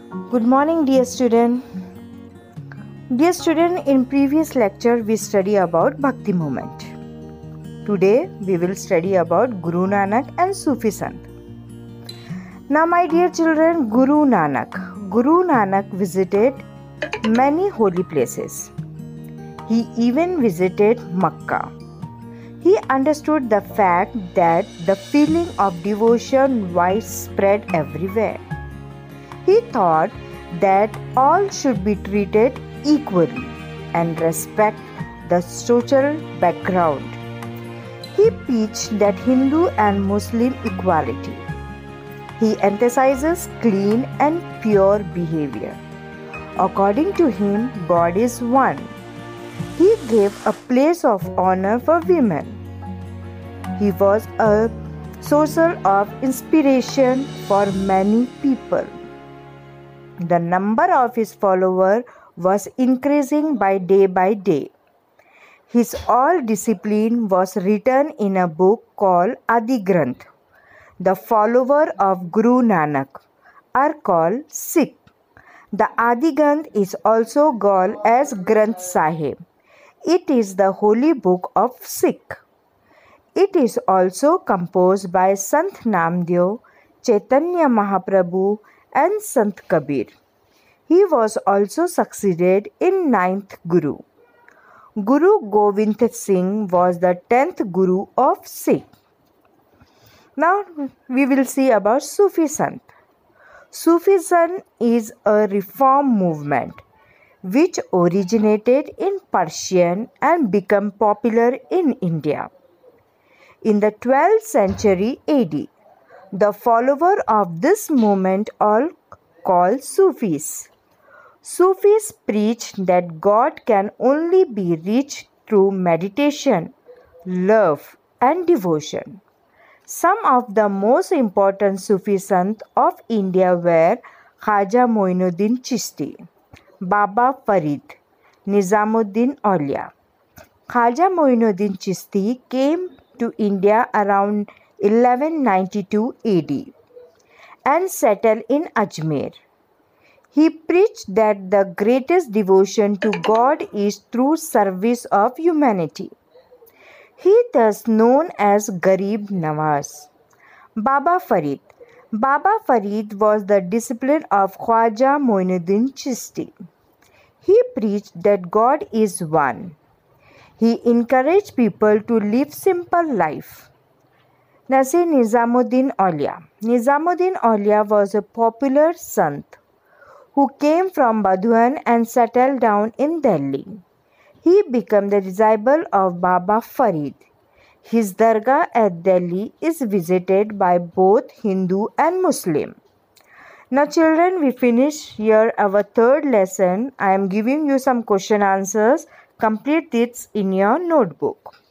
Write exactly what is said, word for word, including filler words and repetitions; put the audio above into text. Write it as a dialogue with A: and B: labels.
A: Good morning, dear student. Dear student, in previous lecture we study about Bhakti movement. Today we will study about Guru Nanak and Sufi Sant. Now, my dear children, Guru Nanak. Guru Nanak visited many holy places. He even visited Makkah. He understood the fact that the feeling of devotion widespread everywhere. He thought that all should be treated equally and respect the social background. He preached that Hindu and Muslim equality. He emphasizes clean and pure behavior. According to him, God is one. He gave a place of honor for women. He was a source of inspiration for many people. The number of his followers was increasing by day by day. His all discipline was written in a book called Adi Granth. The followers of Guru Nanak are called Sikh. The Adi Granth is also called as Granth Sahib. It is the holy book of Sikh. It is also composed by Sant Namdev, Chaitanya Mahaprabhu and Sant Kabir. He was also succeeded in ninth Guru. Guru Gobind Singh was the tenth Guru of Sikh. Now we will see about Sufi Sant. Sufism is a reform movement which originated in Persia and became popular in India. In the twelfth century A D, the followers of this movement are called Sufis. Sufis preach that God can only be reached through meditation, love, and devotion. Some of the most important Sufi Sant of India were Khaja Moinuddin Chishti, Baba Farid, Nizamuddin Aulia. Khaja Moinuddin Chishti came to India around eleven ninety-two A D and settled in Ajmer. He preached that the greatest devotion to God is through service of humanity. He thus known as Garib Nawaz. Baba Farid. Baba Farid was the disciple of Khwaja Moinuddin Chishti. He preached that God is one. He encouraged people to live simple life. Nasi Nizamuddin Aulia. Nizamuddin Aulia was a popular Sant who came from Badhuan and settled down in Delhi. He became the disciple of Baba Farid. His dargah at Delhi is visited by both Hindu and Muslim. Now children, we finish here our third lesson. I am giving you some question answers. Complete this in your notebook.